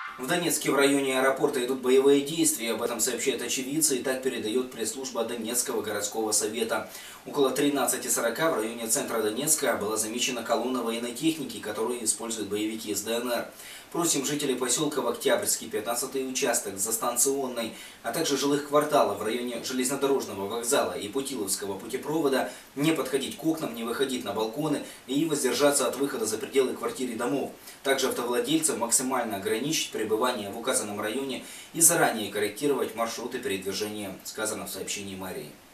В Донецке в районе аэропорта идут боевые действия. Об этом сообщают очевидцы и так передает пресс-служба Донецкого городского совета. Около 13:40 в районе центра Донецка была замечена колонна военной техники, которую используют боевики из ДНР. Просим жителей поселка в Октябрьский, 15-й участок, Застанционной, а также жилых кварталов в районе железнодорожного вокзала и Путиловского путепровода не подходить к окнам, не выходить на балконы и воздержаться от выхода за пределы квартир и домов. Также автовладельцам максимально ограничить пребывание в указанном районе и заранее корректировать маршруты передвижения, сказано в сообщении мэрии.